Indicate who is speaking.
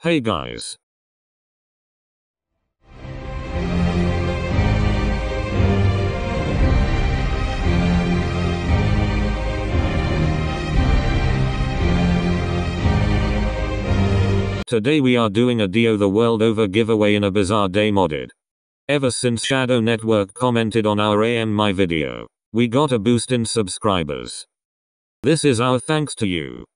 Speaker 1: Hey guys. Today we are doing a Dio the World Over giveaway in a bizarre day modded. Ever since Shadow Network commented on our AMI video, we got a boost in subscribers. This is our thanks to you.